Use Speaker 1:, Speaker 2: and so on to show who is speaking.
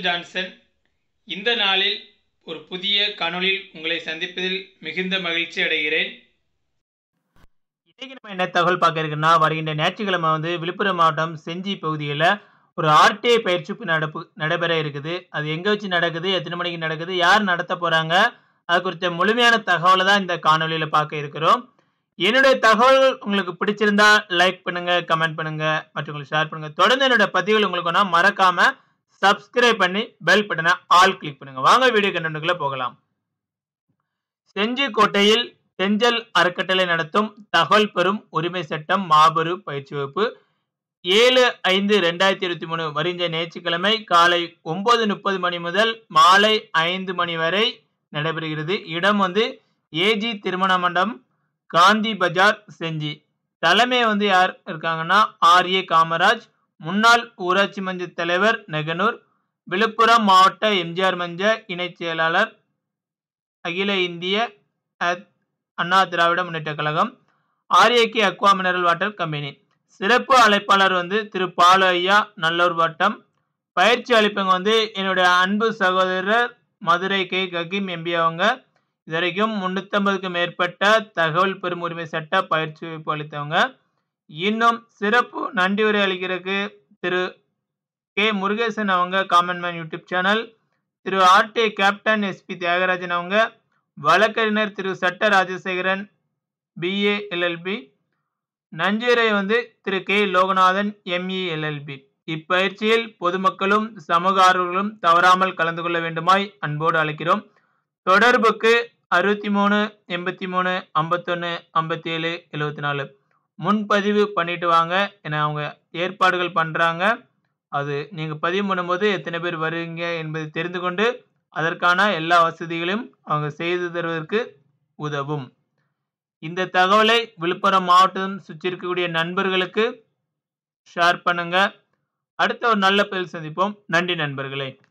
Speaker 1: உங்கள் ஜான்சன். இந்த நாளில் ஒரு புதிய காணொளியில் உங்களை சந்திப்பதில் மிகுந்த மகிழ்ச்சி அடைகிறேன்.
Speaker 2: இன்னைக்கு நம்ம என்ன தகவல் பார்க்க இருக்குன்னா, வருகின்ற ஞாயிற்றுக்கிழமை விழுப்புரம் மாவட்டம் செஞ்சி பகுதியில் ஒரு RTI பயிற்சி நடைபெற இருக்குது. அது எங்க வச்சு நடக்குது, எத்தனை மணிக்கு நடக்குது, யார் நடத்த போறாங்க, அது குறித்த முழுமையான தகவலை தான் இந்த காணொலியில பார்க்க இருக்கிறோம். என்னுடைய தகவல்கள் உங்களுக்கு பிடிச்சிருந்தா லைக் பண்ணுங்க, கமெண்ட் பண்ணுங்க, மற்றவங்களுக்கு ஷேர் பண்ணுங்க. தொடர்ந்து என்னோட பதிவுகள் உங்களுக்கு மறக்காம சப்ஸ்கிரைப் பண்ணி பெல் பட்டனை ஆல் கிளிக் பண்ணுங்க. வாங்க வீடியோ கண்டென்ட்குள்ள போகலாம். செஞ்சி கோட்டையில் தெஞ்சல் அறக்கட்டளை நடத்தும் தகவல் பெறும் உரிமை சட்டம் மாபெரும் பயிற்சி வகுப்பு 7/5/2023 வருகின்ற ஞாயிற்றுக்கிழமை காலை 9:30 மணி முதல் மாலை 5 மணி வரை நடைபெறுகிறது. இடம் AG திருமண மண்டபம், காந்தி பஜார், செஞ்சி. தலைமை யார் இருக்காங்கன்னா RA காமராஜ், முன்னாள் ஊராட்சி மன்ற தலைவர் நெகனூர், விழுப்புரம் மாவட்ட எம்ஜிஆர் மன்ற இணை செயலாளர், அகில இந்திய Anna Dravida Munnetra Kazhagam, RAK aqua mineral water company. சிறப்பு அழைப்பாளர் திரு பாலு ஐயா, நல்லூர் வட்டம். பயிற்சி அளிப்பவங்க என்னுடைய அன்பு சகோதரர் மதுரை கே ககீம் எம்பி. அவங்க இதுவரைக்கும் 350க்கும் மேற்பட்ட தகவல் பெறும் உரிமை சட்ட பயிற்சி வகுப்பு அளித்தவங்க. இன்னும் சிறப்பு நன்றி உரை அளிக்கிறதுக்கு திரு கே முருகேசன் அவங்க, common man YouTube channel, Thiru RTI captain SP Thiyagarajan அவங்க, வழக்கறிஞர் திரு சட்ட ராஜசேகரன் BA LLB, நஞ்சுரை Thiru K Loganathan ME LLB. இப்பயிற்சியில் பொதுமக்களும் சமூக ஆர்வலர்களும் தவறாமல் கலந்து கொள்ள வேண்டுமாய் அன்போடு அழைக்கிறோம். தொடர்புக்கு 63 83 51 57 74 முன்பதிவு பண்ணிட்டு வாங்க என அவங்க ஏற்பாடுகள் பண்றாங்க. அது நீங்க பதிவு பண்ணும்போது எத்தனை பேர் வருவீங்க என்பதை தெரிந்து கொண்டு அதற்கான எல்லா வசதிகளையும் அவங்க செய்து தருவதற்கு உதவும். இந்த தகவலை விழுப்புரம் மாவட்டம் சுற்றி இருக்கக்கூடிய நண்பர்களுக்கு ஷேர் பண்ணுங்க. அடுத்த ஒரு நல்ல பதிவில் சந்திப்போம். நன்றி நண்பர்களே.